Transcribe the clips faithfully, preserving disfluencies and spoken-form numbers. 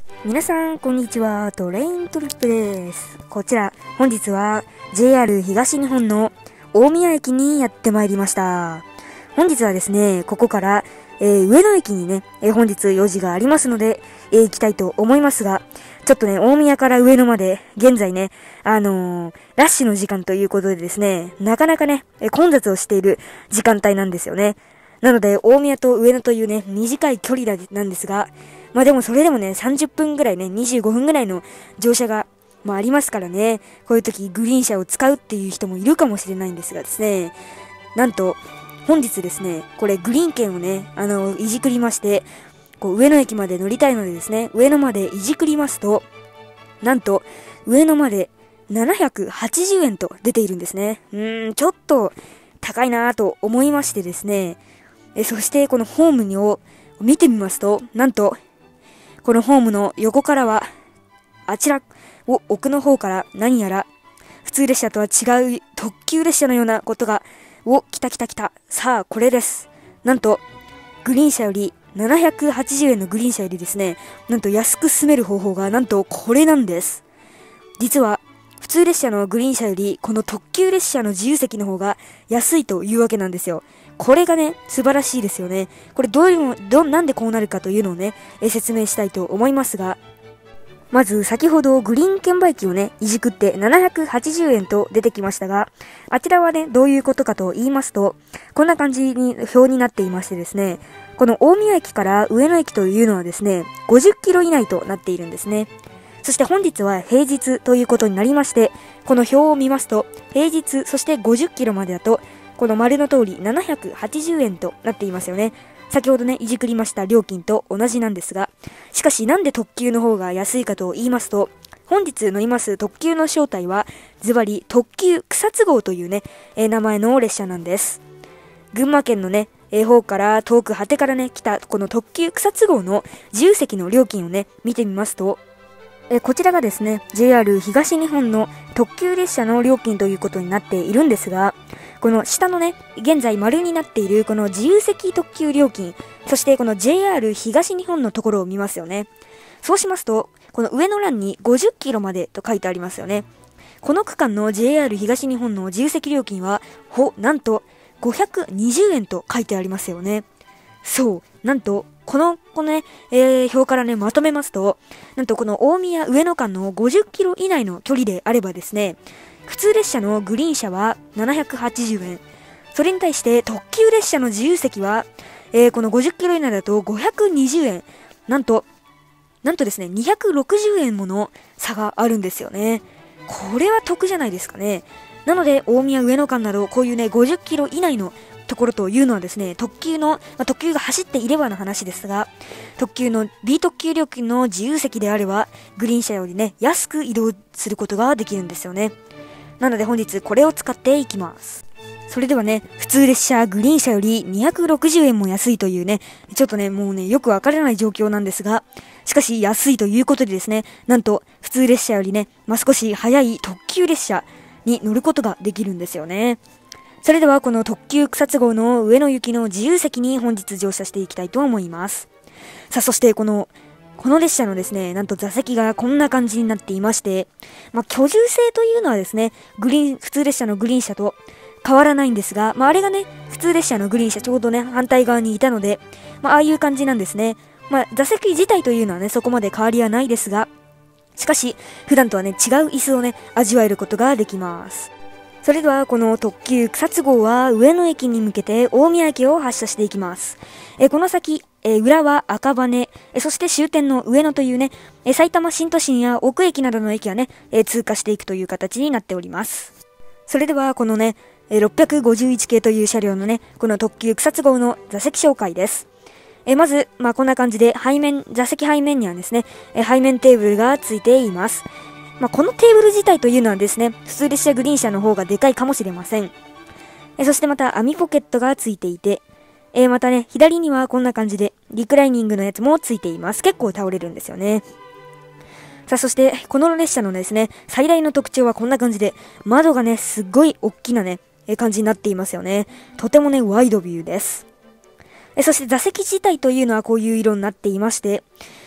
皆さん、こんにちは。トレイントリップです。こちら、本日は ジェイアール 東日本の大宮駅にやってまいりました。本日はですね、ここから、えー、上野駅にね、えー、本日用事がありますので、えー、行きたいと思いますが、ちょっとね、大宮から上野まで、現在ね、あのー、ラッシュの時間ということでですね、なかなかね、えー、混雑をしている時間帯なんですよね。なので、大宮と上野というね、短い距離だなんですが、まあでもそれでもね、さんじゅっぷんぐらいね、にじゅうごふんぐらいの乗車が、まあありますからね、こういう時グリーン車を使うっていう人もいるかもしれないんですがですね、なんと、本日ですね、これグリーン券をね、あの、いじくりまして、こう上野駅まで乗りたいのでですね、上野までいじくりますと、なんと、上野までななひゃくはちじゅうえんと出ているんですね。うーん、ちょっと高いなぁと思いましてですね、えそしてこのホームを見てみますと、なんと、このホームの横からは、あちらを奥の方から何やら、普通列車とは違う特急列車のようなことが、お、来た来た来た。さあ、これです。なんと、グリーン車より、ななひゃくはちじゅうえんのグリーン車よりですね、なんと安く住める方法が、なんとこれなんです。実は、普通列車のグリーン車より、この特急列車の自由席の方が安いというわけなんですよ。これがね、素晴らしいですよね。これどういうの、ど、なんでこうなるかというのをね、え説明したいと思いますが、まず先ほどグリーン券売機をね、いじくってななひゃくはちじゅうえんと出てきましたが、あちらはね、どういうことかと言いますと、こんな感じに表になっていましてですね、この大宮駅から上野駅というのはですね、ごじゅっキロ以内となっているんですね。そして本日は平日ということになりまして、この表を見ますと、平日、そしてごじゅっキロまでだと、この丸の通りななひゃくはちじゅうえんとなっていますよね。先ほどね、いじくりました料金と同じなんですが、しかしなんで特急の方が安いかと言いますと、本日乗ります特急の正体は、ズバリ特急草津号というね、えー、名前の列車なんです。群馬県のね、えー、方から遠く果てからね、来たこの特急草津号の自由席の料金をね、見てみますと、えこちらがですね、ジェイアール 東日本の特急列車の料金ということになっているんですが、この下のね、現在丸になっているこの自由席特急料金、そしてこの ジェイアール 東日本のところを見ますよね。そうしますと、この上の欄にごじゅっキロまでと書いてありますよね。この区間の ジェイアール 東日本の自由席料金は、ほ、なんとごひゃくにじゅうえんと書いてありますよね。そう、なんと、この、このね、えー、表からね、まとめますと、なんとこの大宮上野間のごじゅっキロ以内の距離であればですね、普通列車のグリーン車はななひゃくはちじゅうえん、それに対して特急列車の自由席は、えー、このごじゅっキロ以内だとごひゃくにじゅうえん、なんと、なんとですね、にひゃくろくじゅうえんもの差があるんですよね。これは得じゃないですかね。なので、大宮上野間など、こういうね、ごじゅっキロ以内のところというのはですね、特急の、まあ、特急が走っていればの話ですが、特急の B 特急料金の自由席であれば、グリーン車よりね、安く移動することができるんですよね。なので本日これを使っていきます。それではね、普通列車グリーン車よりにひゃくろくじゅうえんも安いというね、ちょっとね、もうね、よくわからない状況なんですが、しかし安いということでですね、なんと普通列車よりね、まあ、少し早い特急列車に乗ることができるんですよね。それではこの特急草津号の上野行きの自由席に本日乗車していきたいと思います。さあ、そしてこの、この列車のですね、なんと座席がこんな感じになっていまして、まあ、居住性というのはですね、グリーン、普通列車のグリーン車と変わらないんですが、まあ、あれがね、普通列車のグリーン車ちょうどね、反対側にいたので、まあ、ああいう感じなんですね。まあ、座席自体というのはね、そこまで変わりはないですが、しかし、普段とはね、違う椅子をね、味わえることができます。それではこの特急草津号は上野駅に向けて大宮駅を発車していきます。えこの先、え浦和、赤羽、えそして終点の上野というね、え埼玉新都心や奥駅などの駅はね、え通過していくという形になっております。それではこのね、えろっぴゃくごじゅういち系という車両のね、この特急草津号の座席紹介です。えまず、まあ、こんな感じで背面、座席背面にはですね、え背面テーブルがついています。まあ、このテーブル自体というのはですね、普通列車グリーン車の方がでかいかもしれません。えそしてまた網ポケットがついていて、えまたね、左にはこんな感じでリクライニングのやつもついています。結構倒れるんですよね。さあ、そして、この列車のですね、最大の特徴はこんな感じで、窓がね、すっごい大きなね、え感じになっていますよね。とてもね、ワイドビューです。えそして座席自体というのはこういう色になっていまして、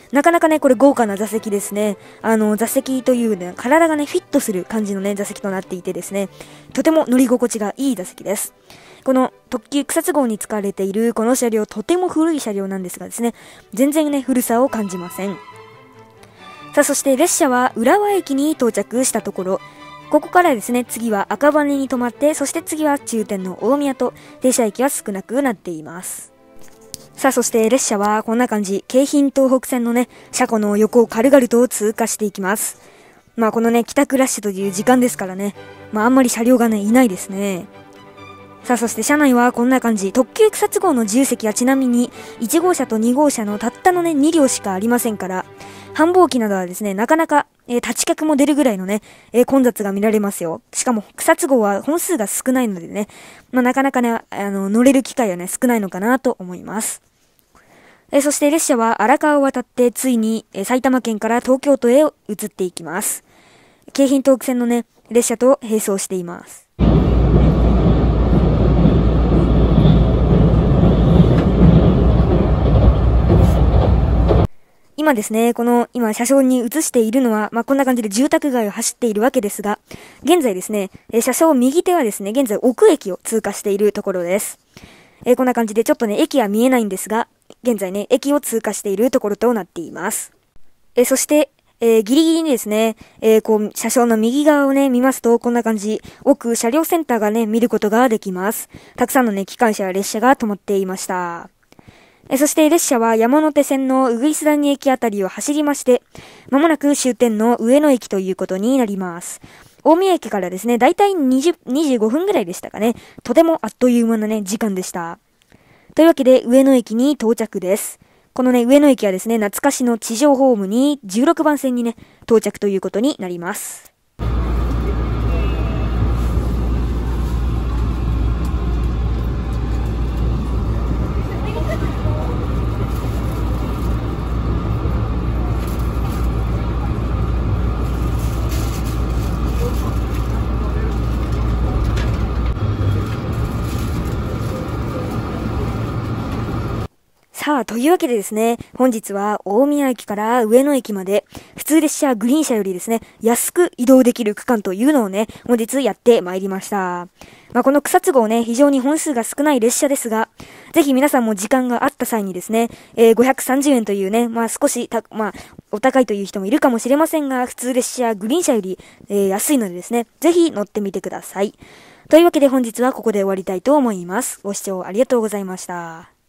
なかなかね、これ豪華な座席ですね。あの、座席というね、体がね、フィットする感じのね、座席となっていてですね、とても乗り心地がいい座席です。この特急草津号に使われているこの車両、とても古い車両なんですがですね、全然ね、古さを感じません。さあ、そして列車は浦和駅に到着したところ、ここからですね、次は赤羽に止まって、そして次は中点の大宮と、停車駅は少なくなっています。さあ、そして列車はこんな感じ、京浜東北線のね、車庫の横を軽々と通過していきます。まあこのね、帰宅ラッシュという時間ですからね、まああんまり車両がね、いないですね。さあ、そして車内はこんな感じ、特急草津号の自由席はちなみにいち号車とに号車のたったのね、に両しかありませんから、繁忙期などはですね、なかなか、えー、立ち客も出るぐらいのね、えー、混雑が見られますよ。しかも草津号は本数が少ないのでね、まあなかなかね、あの、乗れる機会はね、少ないのかなと思います。えそして列車は荒川を渡ってついに、え埼玉県から東京都へ移っていきます。京浜東北線のね、列車と並走しています。今ですね、この今車掌に移しているのは、まあ、こんな感じで住宅街を走っているわけですが、現在ですね、え車掌右手はですね、現在奥駅を通過しているところです。えこんな感じでちょっとね、駅は見えないんですが、現在ね、駅を通過しているところとなっています。えそして、えー、ギリギリにですね、えー、こう、車掌の右側をね、見ますと、こんな感じ、奥、車両センターがね、見ることができます。たくさんのね、機関車や列車が止まっていました。えそして列車は山手線の鶯谷駅あたりを走りまして、まもなく終点の上野駅ということになります。大宮駅からですね、だいたいにじゅう、にじゅうごふんぐらいでしたかね。とてもあっという間なね、時間でした。というわけで、上野駅に到着です。このね、上野駅はですね、懐かしの地上ホームにじゅうろくばん線にね、到着ということになります。さあ、というわけでですね、本日は大宮駅から上野駅まで、普通列車グリーン車よりですね、安く移動できる区間というのをね、本日やってまいりました。まあ、この草津号ね、非常に本数が少ない列車ですが、ぜひ皆さんも時間があった際にですね、えー、ごひゃくさんじゅうえんというね、まあ少したまあお高いという人もいるかもしれませんが、普通列車グリーン車より、えー、安いのでですね、ぜひ乗ってみてください。というわけで本日はここで終わりたいと思います。ご視聴ありがとうございました。